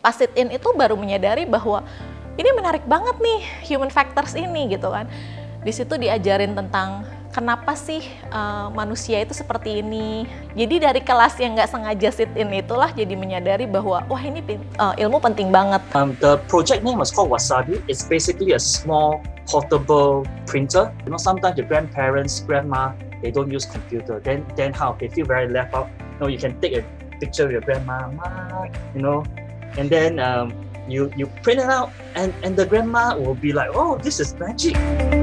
Pas sit in itu baru menyadari bahwa ini menarik banget nih human factors ini gitu kan. Di situ diajarin tentang kenapa sih manusia itu seperti ini. Jadi dari kelas yang nggak sengaja sit in itulah jadi menyadari bahwa wah ini ilmu penting banget. The project name was called Wasabi. It's basically a small portable printer. You know, sometimes your grandparents, grandma, they don't use computer. Then how? They feel very left out. You know, you can take a picture of your grandma, you know, and then you print it out, and the grandma will be like, oh, this is magic.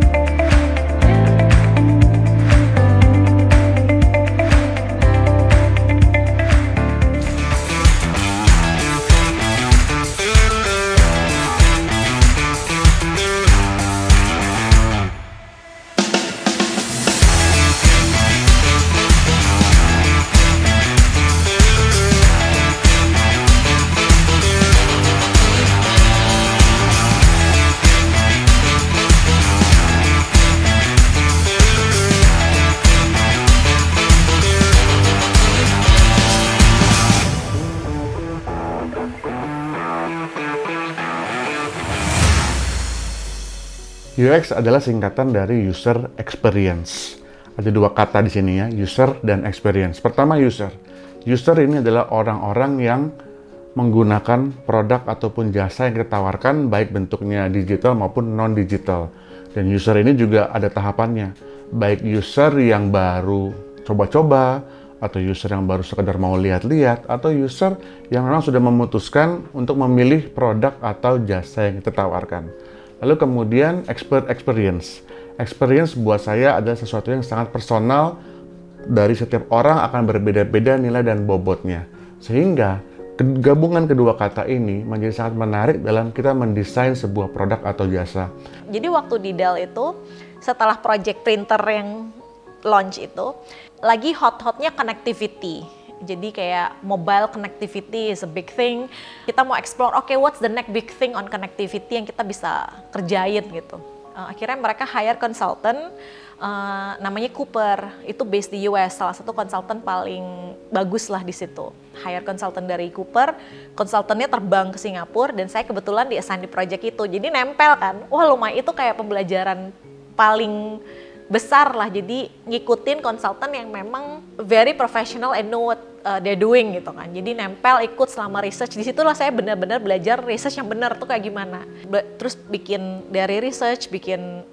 UX adalah singkatan dari user experience. Ada dua kata di sini ya, user dan experience. Pertama user. User ini adalah orang-orang yang menggunakan produk ataupun jasa yang kita tawarkan, baik bentuknya digital maupun non-digital. Dan user ini juga ada tahapannya. Baik user yang baru coba-coba, atau user yang baru sekedar mau lihat-lihat, atau user yang memang sudah memutuskan untuk memilih produk atau jasa yang kita tawarkan. Lalu kemudian experience. Experience buat saya adalah sesuatu yang sangat personal, dari setiap orang akan berbeda-beda nilai dan bobotnya. Sehingga gabungan kedua kata ini menjadi sangat menarik dalam kita mendesain sebuah produk atau jasa. Jadi waktu di Dell itu, setelah project printer yang launch itu, lagi hot-hotnya connectivity. Jadi kayak mobile connectivity is a big thing. Kita mau explore, okay, what's the next big thing on connectivity yang kita bisa kerjain gitu. Akhirnya mereka hire consultant, namanya Cooper. Itu based di US, salah satu konsultan paling bagus lah di situ. Hire consultant dari Cooper, konsultannya terbang ke Singapura, dan saya kebetulan di-assign di project itu. Jadi nempel kan, wah lumayan, itu kayak pembelajaran paling besar lah. Jadi ngikutin konsultan yang memang very professional and know what they're doing gitu kan. Jadi nempel ikut selama research. Di situlah saya benar-benar belajar research yang benar tuh kayak gimana. Terus bikin dari research, bikin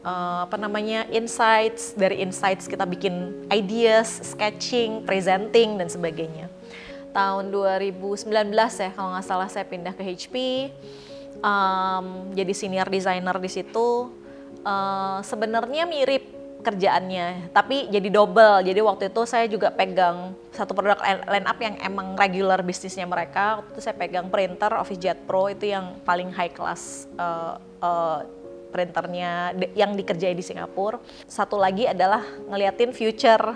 insights. Dari insights kita bikin ideas, sketching, presenting dan sebagainya. Tahun 2019 ya kalau nggak salah saya pindah ke HP. Jadi senior designer di situ. Sebenarnya mirip kerjaannya, tapi jadi double. Jadi waktu itu saya juga pegang satu produk line up yang emang regular bisnisnya mereka. Waktu itu saya pegang printer OfficeJet Pro, itu yang paling high class printernya yang dikerjain di Singapura. Satu lagi adalah ngeliatin future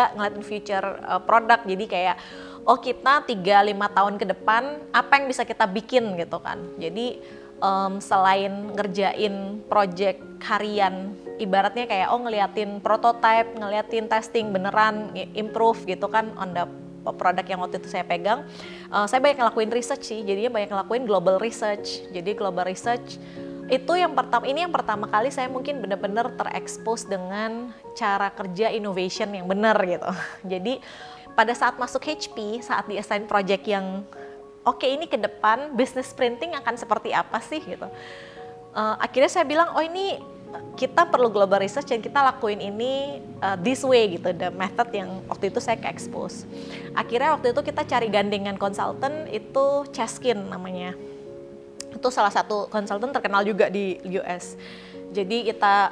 produk. Jadi kayak kita 3-5 tahun ke depan apa yang bisa kita bikin gitu kan. Jadi selain ngerjain project harian, ibaratnya kayak ngeliatin prototype, ngeliatin testing beneran, improve gitu kan on the produk yang waktu itu saya pegang. Saya banyak ngelakuin research sih, jadinya banyak ngelakuin global research. Jadi global research itu yang pertama kali saya mungkin benar-benar terekspos dengan cara kerja innovation yang benar gitu. Jadi pada saat masuk HP, saat di-assign project yang ini ke depan bisnis printing akan seperti apa sih gitu. Akhirnya saya bilang, ini kita perlu global research dan kita lakuin ini this way gitu, the method yang waktu itu saya ke-expose. Akhirnya waktu itu kita cari gandengan konsultan, itu Cheskin namanya. Itu salah satu konsultan terkenal juga di US. Jadi kita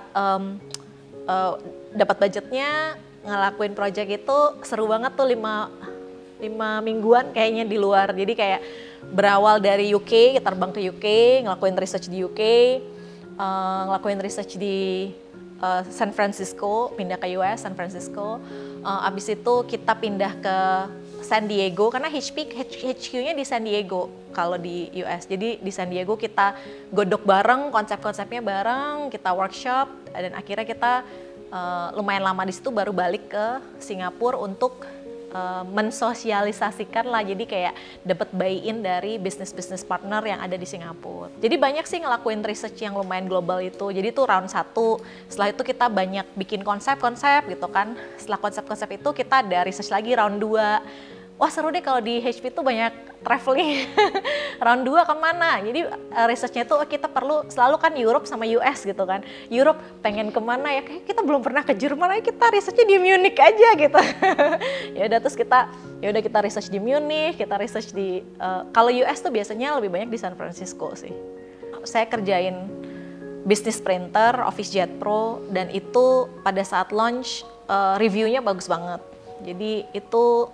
dapat budgetnya, ngelakuin project itu seru banget tuh 5 mingguan kayaknya di luar. Jadi kayak berawal dari UK, kita terbang ke UK, ngelakuin research di UK, ngelakuin research di San Francisco, pindah ke US, San Francisco. Abis itu kita pindah ke San Diego, karena HQ-nya di San Diego kalau di US. Jadi di San Diego kita godok bareng, konsep-konsepnya bareng, kita workshop, dan akhirnya kita lumayan lama di situ baru balik ke Singapura untuk mensosialisasikan lah, jadi kayak dapat buy-in dari bisnis partner yang ada di Singapura. Jadi banyak sih ngelakuin research yang lumayan global itu. Jadi itu round 1, setelah itu kita banyak bikin konsep-konsep gitu kan. Setelah konsep-konsep itu kita ada research lagi round 2. Wah seru deh kalau di HP tuh banyak traveling. Round 2 kemana? Jadi researchnya tuh kita perlu selalu kan Europe sama US gitu kan. Europe pengen kemana ya? Kayak kita belum pernah ke Jerman, aja kita researchnya di Munich aja gitu. Ya udah terus kita research di Munich, kita research di kalau US tuh biasanya lebih banyak di San Francisco sih. Saya kerjain bisnis printer Office Jet Pro dan itu pada saat launch reviewnya bagus banget. Jadi itu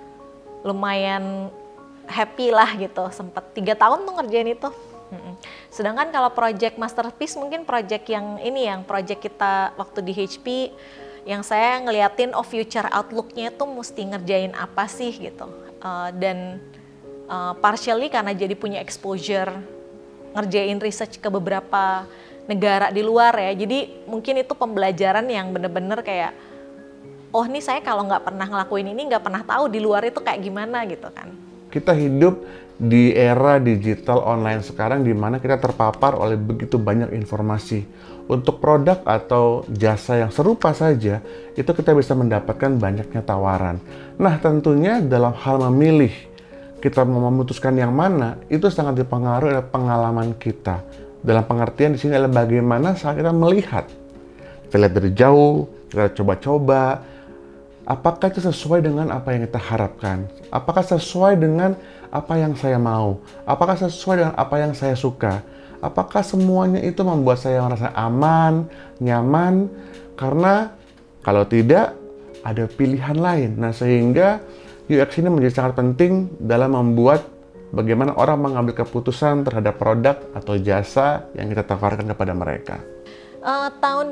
lumayan happy lah gitu, sempet 3 tahun tuh ngerjain itu. Sedangkan kalau project masterpiece mungkin project yang ini, yang project kita waktu di HP yang saya ngeliatin future outlook-nya tuh mesti ngerjain apa sih gitu. Dan partially karena jadi punya exposure ngerjain research ke beberapa negara di luar ya, jadi mungkin itu pembelajaran yang bener-bener kayak oh ini saya kalau nggak pernah ngelakuin ini, nggak pernah tahu di luar itu kayak gimana gitu kan. Kita hidup di era digital online sekarang di mana kita terpapar oleh begitu banyak informasi. Untuk produk atau jasa yang serupa saja, itu kita bisa mendapatkan banyaknya tawaran. Nah tentunya dalam hal memilih, kita mau memutuskan yang mana, itu sangat dipengaruhi oleh pengalaman kita. Dalam pengertian di sini adalah bagaimana saat kita melihat. Kita lihat dari jauh, kita coba-coba, apakah itu sesuai dengan apa yang kita harapkan? Apakah sesuai dengan apa yang saya mau? Apakah sesuai dengan apa yang saya suka? Apakah semuanya itu membuat saya merasa aman, nyaman? Karena kalau tidak, ada pilihan lain. Nah, sehingga UX ini menjadi sangat penting dalam membuat bagaimana orang mengambil keputusan terhadap produk atau jasa yang kita tawarkan kepada mereka. Tahun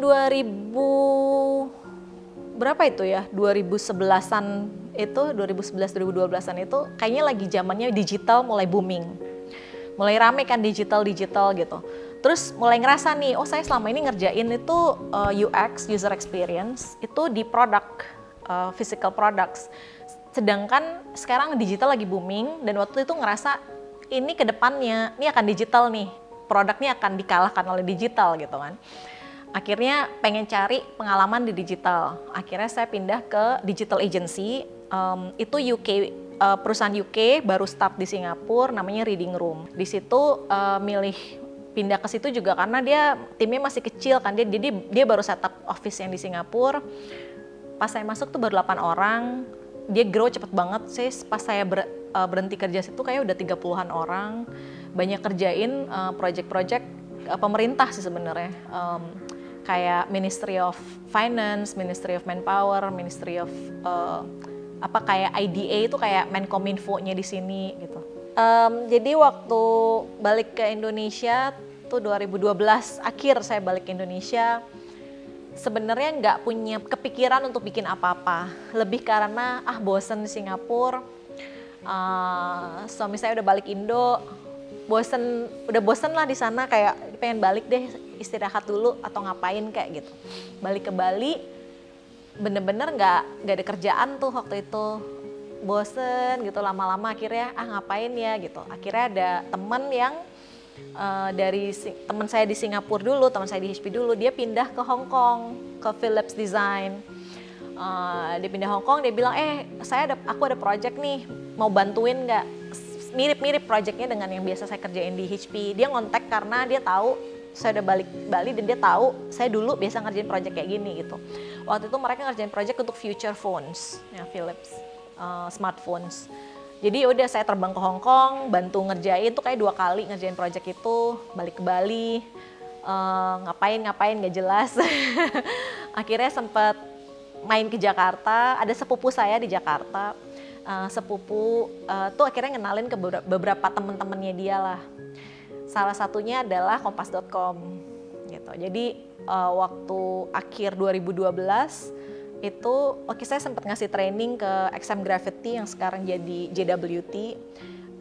2000 berapa itu ya, 2011-an itu, 2011-2012-an itu kayaknya lagi zamannya digital mulai booming. Mulai rame kan digital gitu. Terus mulai ngerasa nih, oh saya selama ini ngerjain itu UX, user experience, itu di produk, physical products. Sedangkan sekarang digital lagi booming dan waktu itu ngerasa ini ke depannya, ini akan digital nih, produknya akan dikalahkan oleh digital gitu kan. Akhirnya pengen cari pengalaman di digital. Akhirnya saya pindah ke digital agency. Itu UK, perusahaan UK baru start di Singapura, namanya Reading Room. Di situ milih pindah ke situ juga karena dia timnya masih kecil kan. Jadi dia baru setup office yang di Singapura. Pas saya masuk tuh baru 8 orang. Dia grow cepet banget. Pas saya berhenti kerja situ kayak udah 30-an orang. Banyak kerjain project-project pemerintah sih sebenarnya. Kayak Ministry of Finance, Ministry of Manpower, Ministry of kayak IDA itu kayak Menkominfo-nya di sini gitu. Jadi waktu balik ke Indonesia tuh 2012 akhir saya balik ke Indonesia, sebenarnya nggak punya kepikiran untuk bikin apa-apa. Lebih karena bosen di Singapura, suami saya udah balik Indo, udah bosen lah di sana, kayak pengen balik deh, istirahat dulu atau ngapain kayak gitu. Balik ke Bali, bener-bener nggak ada kerjaan tuh waktu itu, bosen gitu, lama-lama akhirnya ngapain ya gitu. Akhirnya ada teman yang teman saya di Singapura dulu, teman saya di HP dulu, dia pindah ke Hong Kong, ke Philips Design. Dia pindah Hong Kong, dia bilang aku ada project nih, mau bantuin nggak? Mirip-mirip projectnya dengan yang biasa saya kerjain di HP. Dia ngontek karena dia tahu saya udah balik Bali dan dia tahu saya dulu biasa ngerjain project kayak gini gitu. Waktu itu mereka ngerjain project untuk future phones, ya Philips, smartphones. Jadi udah saya terbang ke Hong Kong, bantu ngerjain tuh kayak 2 kali ngerjain project itu, balik ke Bali, ngapain gak jelas. Akhirnya sempat main ke Jakarta, ada sepupu saya di Jakarta. Sepupu tuh akhirnya ngenalin ke beberapa temen-temennya dia lah. Salah satunya adalah Kompas.com gitu. Jadi waktu akhir 2012 itu saya sempat ngasih training ke XM Gravity yang sekarang jadi JWT.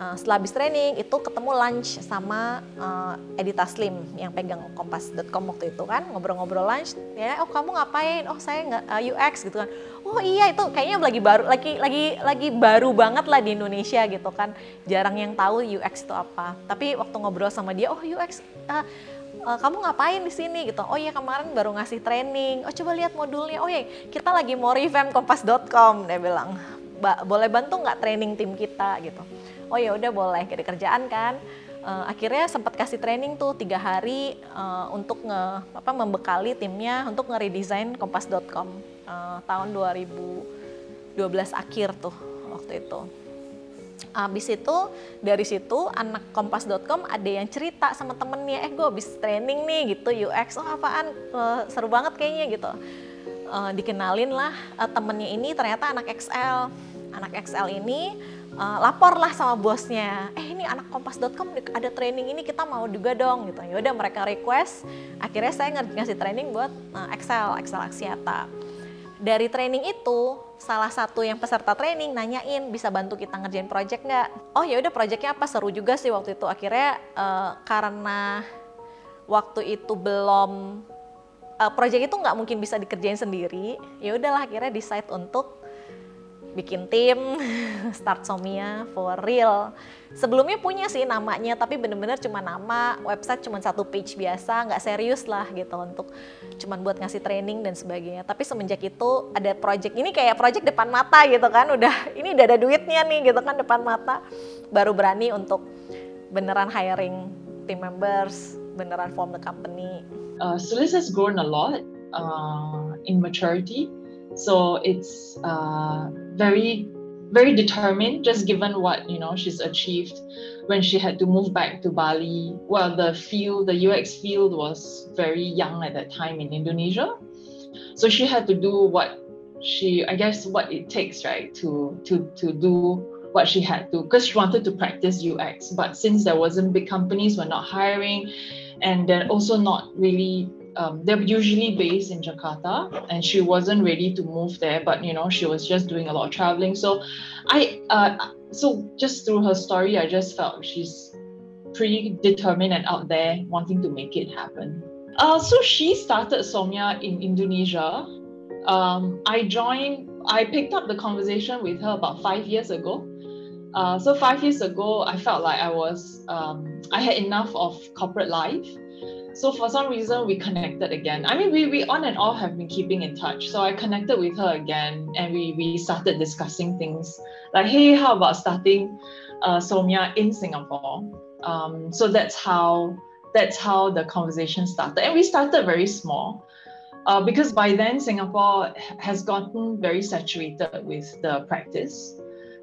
Setelah habis training itu ketemu lunch sama Edi Taslim yang pegang kompas.com waktu itu kan, ngobrol-ngobrol lunch ya. Oh kamu ngapain? Oh saya nggak UX gitu kan. Oh iya, itu kayaknya lagi baru banget lah di Indonesia gitu kan, jarang yang tahu UX itu apa. Tapi waktu ngobrol sama dia, oh UX kamu ngapain di sini gitu. Oh iya kemarin baru ngasih training. Oh coba lihat modulnya. Oh iya kita lagi mau revamp kompas.com, dia bilang. Boleh bantu nggak training tim kita gitu. Oh ya udah boleh, gak ada kerjaan kan. Akhirnya sempat kasih training tuh 3 hari untuk membekali timnya untuk ngeredesign kompas.com tahun 2012 akhir tuh waktu itu. Abis itu dari situ anak kompas.com ada yang cerita sama temennya, gue abis training nih gitu UX, oh apaan, seru banget kayaknya gitu. Dikenalin lah temennya ini ternyata anak XL. Anak XL ini lapor lah sama bosnya, ini anak kompas.com ada training ini, kita mau juga dong gitu. Ya udah mereka request, akhirnya saya ngasih training buat Excel Axiata. Dari training itu salah satu yang peserta training nanyain bisa bantu kita ngerjain project nggak? Oh ya udah, projectnya apa, seru juga sih waktu itu. Akhirnya karena waktu itu belum project itu nggak mungkin bisa dikerjain sendiri, ya udahlah akhirnya decide untuk bikin tim, start Somia for real. Sebelumnya punya sih namanya, tapi bener-bener cuma nama, website cuma 1 page biasa, nggak serius lah gitu untuk cuman buat ngasih training dan sebagainya. Tapi semenjak itu ada project ini kayak project depan mata gitu kan, ini udah ada duitnya nih gitu kan depan mata, baru berani untuk beneran hiring team members, beneran form the company. Sulis has grown a lot in maturity. So it's very, very determined, just given what she's achieved when she had to move back to Bali. Well, the UX field was very young at that time in Indonesia, so she had to do what it takes, right, to do what she had to, because she wanted to practice UX. But since there wasn't big companies were not hiring, and then also not really. They're usually based in Jakarta, and she wasn't ready to move there, but she was just doing a lot of traveling. So so just through her story, I just felt she's pretty determined and out there wanting to make it happen. So she started Somia in Indonesia. I picked up the conversation with her about 5 years ago. So 5 years ago, I felt like I had enough of corporate life. So for some reason, we connected again. I mean, we on and off have been keeping in touch. So I connected with her again, and we started discussing things like, hey, how about starting Somia in Singapore? So that's how the conversation started. And we started very small because by then Singapore has gotten very saturated with the practice.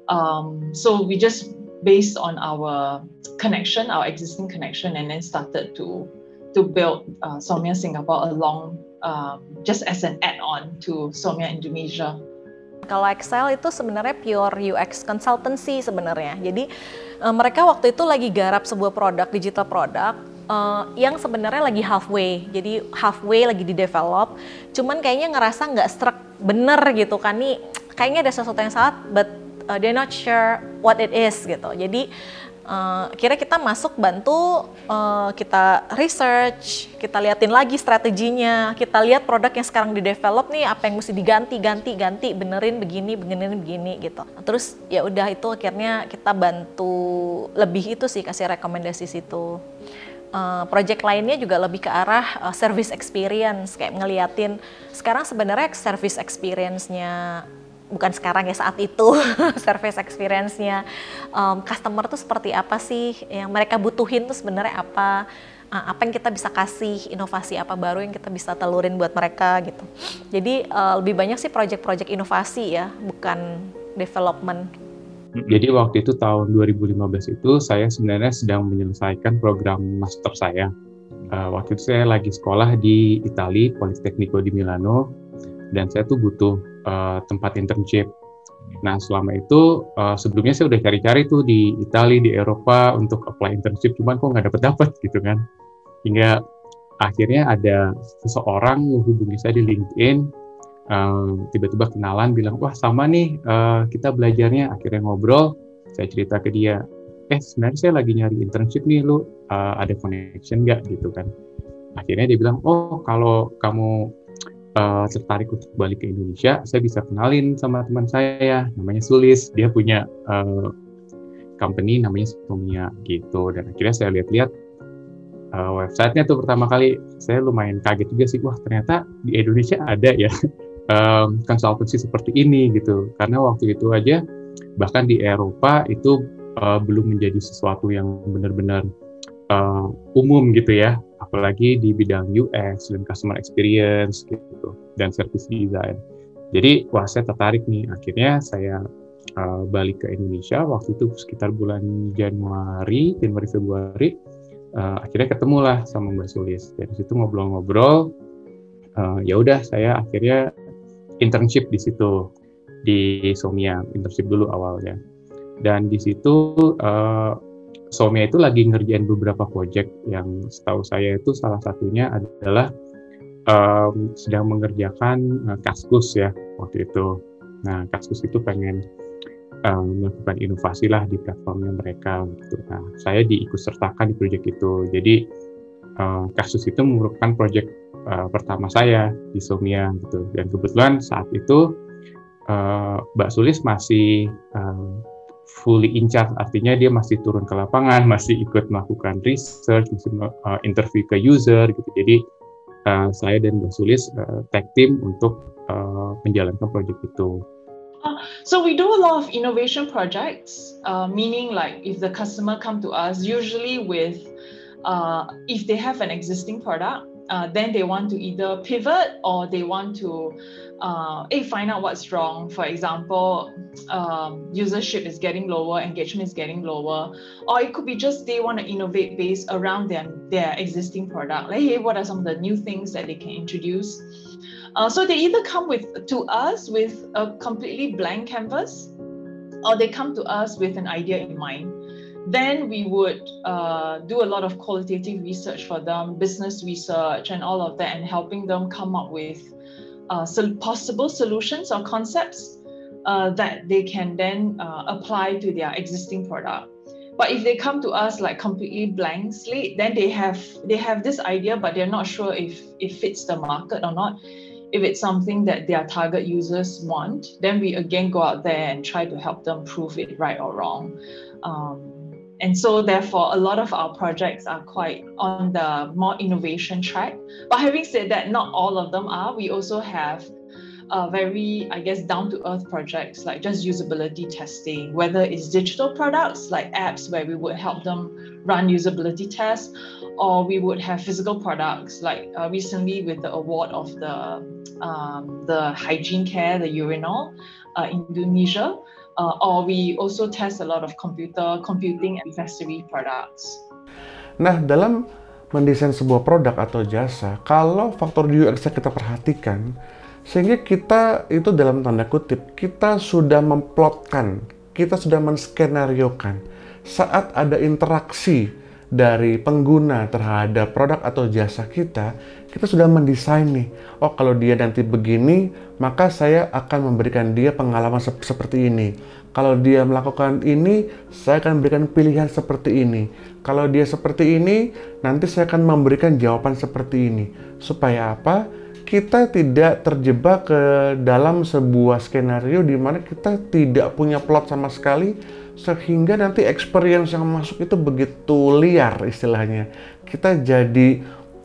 So we just based on our connection, our existing connection, and then started to build Somia Singapore along just as an add-on to Somia Indonesia. Kalau Excel itu sebenarnya pure UX consultancy sebenarnya. Jadi mereka waktu itu lagi garap sebuah produk, digital produk yang sebenarnya lagi halfway. Jadi halfway lagi di-develop, cuman kayaknya ngerasa nggak struck bener gitu kan, nih kayaknya ada sesuatu yang salah, but they're not sure what it is gitu. Jadi kira kita masuk bantu, kita research, kita liatin lagi strateginya, kita lihat produk yang sekarang di-develop nih apa yang mesti diganti, benerin begini gitu. Terus ya udah, itu akhirnya kita bantu lebih itu sih, kasih rekomendasi situ. Project lainnya juga lebih ke arah service experience, kayak ngeliatin sekarang sebenarnya service experience-nya, bukan sekarang ya, saat itu service experience-nya customer tuh seperti apa sih, yang mereka butuhin tuh sebenarnya apa yang kita bisa kasih, inovasi apa baru yang kita bisa telurin buat mereka gitu. Jadi lebih banyak sih project-project inovasi ya, bukan development. Jadi waktu itu tahun 2015 itu saya sebenarnya sedang menyelesaikan program master saya. Waktu itu saya lagi sekolah di Italia, Politecnico di Milano, dan saya tuh butuh tempat internship. Nah selama itu sebelumnya saya udah cari-cari tuh di Italia, di Eropa untuk apply internship, cuman kok nggak dapet gitu kan. Hingga akhirnya ada seseorang menghubungi saya di LinkedIn, tiba-tiba kenalan, bilang wah sama nih kita belajarnya. Akhirnya ngobrol, saya cerita ke dia, sebenarnya saya lagi nyari internship nih, lu ada connection nggak gitu kan. Akhirnya dia bilang, oh kalau kamu tertarik untuk balik ke Indonesia, saya bisa kenalin sama teman saya, namanya Sulis, dia punya company namanya Somia gitu. Dan akhirnya saya lihat-lihat websitenya tuh pertama kali, saya lumayan kaget juga sih, wah ternyata di Indonesia ada ya konsultansi seperti ini gitu. Karena waktu itu aja, bahkan di Eropa itu belum menjadi sesuatu yang benar-benar umum gitu ya, apalagi di bidang UX dan customer experience gitu, dan service design. Jadi wah saya tertarik nih, akhirnya saya balik ke Indonesia waktu itu sekitar bulan Januari Februari, akhirnya ketemulah sama Mbak Sulis. Dari situ ngobrol-ngobrol, ya udah saya akhirnya internship di situ di Somia, internship dulu awalnya. Dan di situ Somia itu lagi ngerjain beberapa project yang setahu saya itu salah satunya adalah sedang mengerjakan Kaskus ya waktu itu. Nah Kaskus itu pengen melakukan inovasi lah di platformnya mereka gitu. Nah saya diikut sertakan di project itu. Jadi Kaskus itu merupakan project pertama saya di Somia gitu. Dan kebetulan saat itu Mbak Sulis masih fully in charge, artinya dia masih turun ke lapangan, masih ikut melakukan research, masih interview ke user gitu. Jadi saya dan Mbak Sulis tag team untuk menjalankan proyek itu. So we do a lot of innovation projects, meaning like if the customer come to us, usually with if they have an existing product, then they want to either pivot or they want to find out what's wrong. For example, usership is getting lower, engagement is getting lower, or it could be just they want to innovate based around their existing product. Like, hey, what are some of the new things that they can introduce? So they either come to us with a completely blank canvas, or they come to us with an idea in mind. Then we would do a lot of qualitative research for them, business research and all of that, and helping them come up with possible solutions or concepts that they can then apply to their existing product. But if they come to us like completely blank slate, then they have this idea, but they're not sure if it fits the market or not. If it's something that their target users want, then we again go out there and try to help them prove it right or wrong. And so therefore, a lot of our projects are quite on the more innovation track. But having said that, not all of them are. We also have very, I guess, down-to-earth projects like just usability testing, whether it's digital products like apps where we would help them run usability tests, or we would have physical products like recently with the award of the hygiene care, the urinal, Indonesia. Or we also test a lot of computing and accessory products. Nah, dalam mendesain sebuah produk atau jasa, kalau faktor UX kita perhatikan, sehingga kita itu dalam tanda kutip, kita sudah memplotkan, kita sudah menskenariokan saat ada interaksi dari pengguna terhadap produk atau jasa kita sudah mendesain nih, oh kalau dia nanti begini, maka saya akan memberikan dia pengalaman seperti ini. Kalau dia melakukan ini, saya akan memberikan pilihan seperti ini. Kalau dia seperti ini, nanti saya akan memberikan jawaban seperti ini. Supaya apa? Kita tidak terjebak ke dalam sebuah skenario di mana kita tidak punya plot sama sekali, sehingga nanti experience yang masuk itu begitu liar istilahnya. Kita jadi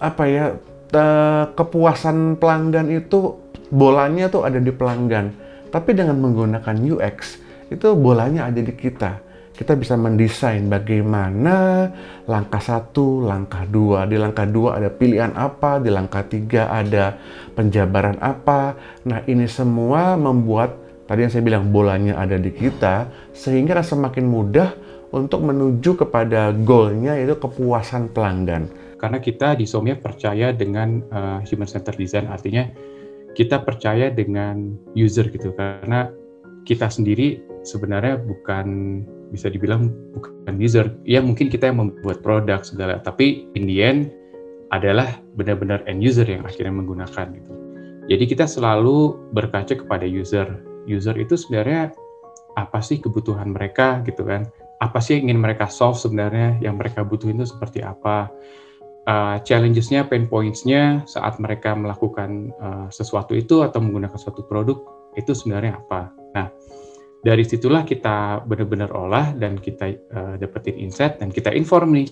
kepuasan pelanggan itu bolanya tuh ada di pelanggan. Tapi dengan menggunakan UX itu bolanya ada di kita. Kita bisa mendesain bagaimana langkah 1, langkah 2. Di langkah 2 ada pilihan apa, di langkah 3 ada penjabaran apa. Nah, ini semua membuat tadi yang saya bilang bolanya ada di kita, sehingga semakin mudah untuk menuju kepada goalnya, yaitu kepuasan pelanggan. Karena kita di Somia percaya dengan human centered design, artinya kita percaya dengan user gitu, karena kita sendiri sebenarnya bisa dibilang bukan user. Ya mungkin kita yang membuat produk segala, tapi in the end adalah benar-benar end user yang akhirnya menggunakan gitu. Jadi kita selalu berkaca kepada user. User itu sebenarnya apa sih kebutuhan mereka gitu kan? apa sih yang ingin mereka solve sebenarnya, yang mereka butuhin itu seperti apa, challenges-nya, pain points-nya saat mereka melakukan sesuatu itu atau menggunakan suatu produk itu sebenarnya apa. Nah, dari situlah kita benar-benar olah dan kita dapetin insight dan kita inform nih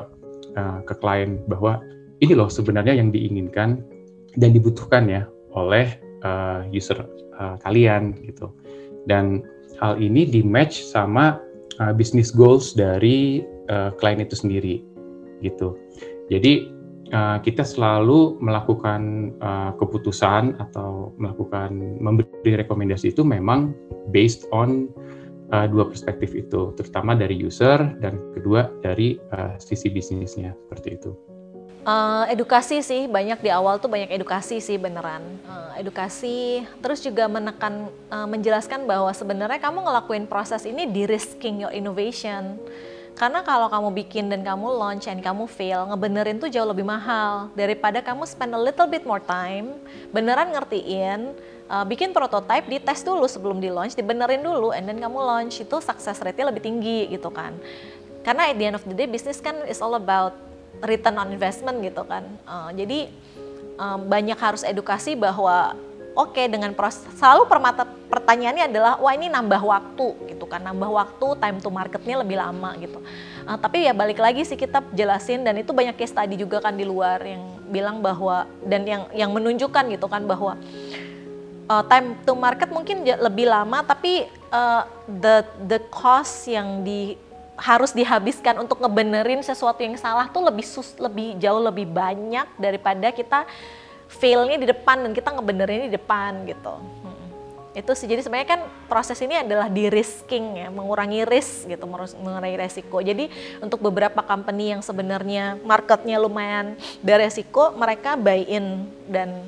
ke klien bahwa ini loh sebenarnya yang diinginkan dan dibutuhkan ya oleh user kalian gitu. Dan hal ini di match sama business goals dari klien itu sendiri gitu. Jadi kita selalu melakukan keputusan atau memberi rekomendasi itu memang based on dua perspektif itu, terutama dari user dan kedua dari sisi bisnisnya seperti itu. Edukasi sih, banyak di awal tuh banyak edukasi sih beneran. Edukasi, terus juga menjelaskan bahwa sebenarnya kamu ngelakuin proses ini de-risking your innovation. Karena kalau kamu bikin dan kamu launch and kamu fail, ngebenerin tuh jauh lebih mahal daripada kamu spend a little bit more time, beneran ngertiin, bikin prototype, dites dulu sebelum di launch, dibenerin dulu, and then kamu launch, itu success rate-nya lebih tinggi gitu kan. Karena at the end of the day, bisnis kan is all about return on investment gitu kan. Jadi banyak harus edukasi bahwa oke, dengan proses, selalu pertanyaannya adalah wah ini nambah waktu gitu kan, nambah waktu, time to marketnya lebih lama gitu. Tapi ya balik lagi sih kita jelasin, dan itu banyak case study juga kan di luar yang bilang bahwa, dan yang menunjukkan gitu kan bahwa time to market mungkin lebih lama, tapi the cost yang harus dihabiskan untuk ngebenerin sesuatu yang salah tuh jauh lebih banyak daripada kita fail-nya di depan dan kita ngebenerinnya di depan gitu. Itu sih, jadi sebenarnya kan proses ini adalah de-risking ya, mengurangi risk gitu, mengurangi resiko. Jadi untuk beberapa company yang sebenarnya marketnya lumayan beresiko, mereka buy in dan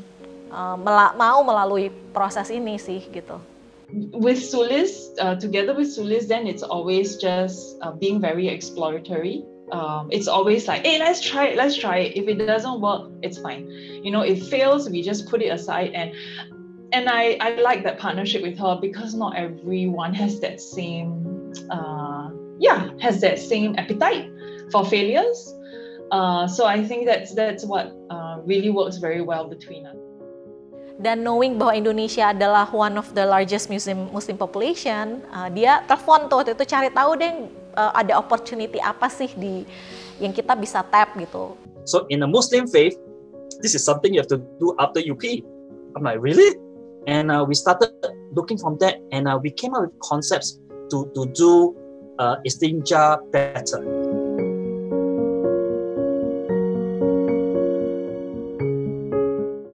mau melalui proses ini sih gitu. With Sulis, together with Sulis, then it's always just being very exploratory. It's always like, hey, let's try it. If it doesn't work, it's fine. You know, if it fails, we just put it aside. And I like that partnership with her, because not everyone has that same appetite for failures. So I think that's what really works very well between us. Dan knowing bahwa Indonesia adalah one of the largest Muslim population, dia telepon tuh waktu itu cari tahu deh ada opportunity apa sih yang kita bisa tap gitu. So in a Muslim faith, this is something you have to do after you pee. I'm like, really? And we started looking from that, and we came up with concepts to do istinja better.